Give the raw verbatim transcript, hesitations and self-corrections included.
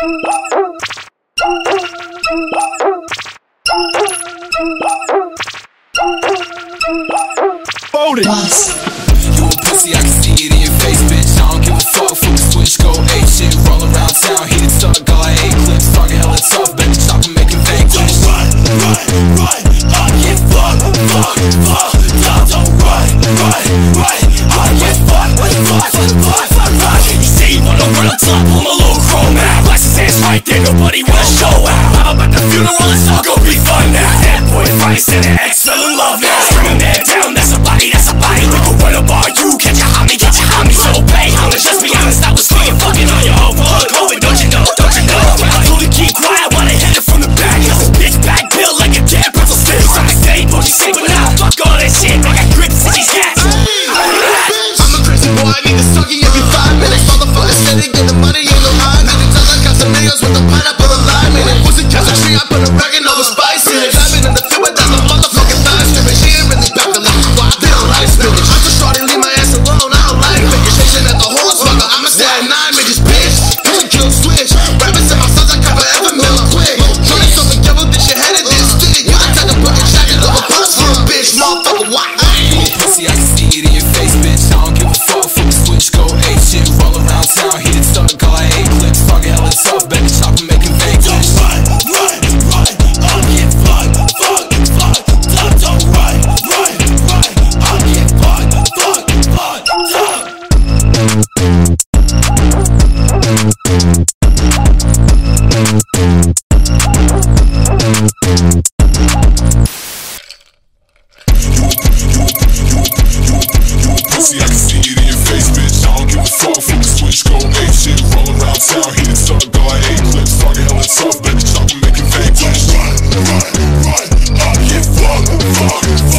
Phony. You a pussy, I can see it in your face, bitch. I don't give a fuck, fuck the switch, go eight shit. Roll around town, heated stuck, got like eight clips. Fucking hella tough, baby, chop and making vanquish. Run, run, run, I get fucked, fuck, fuck. Y'all don't run, run, run, I get fucked, fuck, fuck, fuck, fuck, fuck. You see, when I'm on the top, I'm a little chrome out. Glasses hands right there, nobody wanna show out. How about the funeral, it's all gonna be fun now. That boy Vice and an ex fell in love now. Scream a man down, that's a body, that's a body. We can run a bar, you catch a homie, catch a homie. So pay homage, let's be honest, I was swinging fucking on your own plug. Covid, don't you know, don't you know? I told her keep quiet while they hit it from the back. Bitch back built like a damn pretzel stick. So I say, don't you say, but now fuck all that shit. I got grips in these cats. I'm a crazy boy, I need to suck you every five minutes. Motherfucker steady, get the money, ain't no line. I can tell I got some niggas with the pineapple and lime in it. Pussy catch a tree, I put a record over spice in it. I've been in the field, but that's a motherfucking time stripping. She ain't really back to like squad, they don't like spinach. I'm just trying to leave my ass alone, I don't like bitches. Chasing at the horse fucker, I'ma stay at nine bitches, bitch. Push a kill switch, rabbits in my sons, I can forever mill quick. Trying to something together, this your head in this stick. You the type to put a jacket over post for a bitch, motherfucker, why? You a pussy, I can see it in your face, bitch. I don't give a fuck, fuck the switch, go eight shit. Roll around town, heated stuck, got like eight clips. Fucking hella tough, baby, chop and making vanquish. Run, run, run, I get fucked, fuck, fuck. Don't, don't run, run, run, I get fucked, fuck, fuck, fuck. Pussy, I can see it in your face, bitch. I don't give a fuck, fuck the switch, go eight shit. Roll around town, heated stuck, got like eight clips. Fucking hella tough, baby, chop and making vanquish. Run, run, run, I get fucked, fuck,